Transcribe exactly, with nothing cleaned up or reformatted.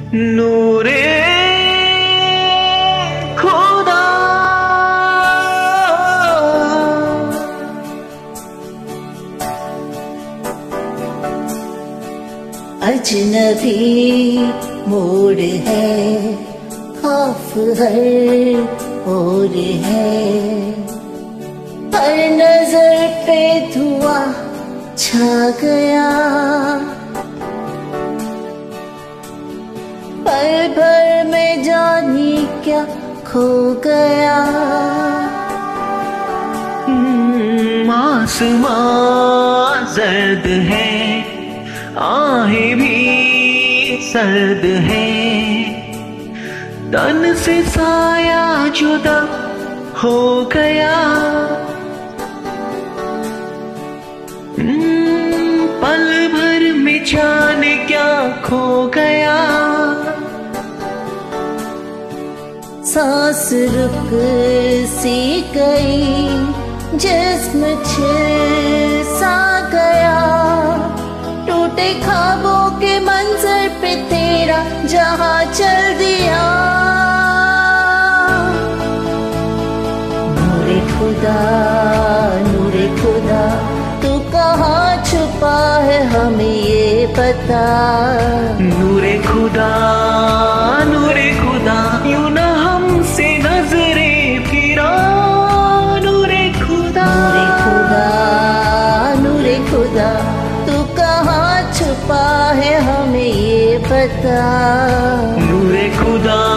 नूरे खुदा अजनबी मोड़ है, खौफ हर ओर है, हर नजर पे धुआं छा गया, पल भर में जानी क्या खो गया। आसमां सर्द है, आहें भी सर्द है, तन से साया जुदा हो गया। पल भर में जाने क्या खो गया। सांस रुक सी गई, जिस्म छिल सा गया, टूटे ख्वाबों के मंजर पे तेरा जहां चल दिया। नूरे खुदा नूरे खुदा, तू कहाँ छुपा है हमें ये पता। नूरे खुदा नूरे खुदा, यूं ना हमसे नजरे फिरा। नूरे खुदा नूरे खुदा नूरे खुदा, तू कहाँ छुपा है हमें ये पता। नूरे खुदा।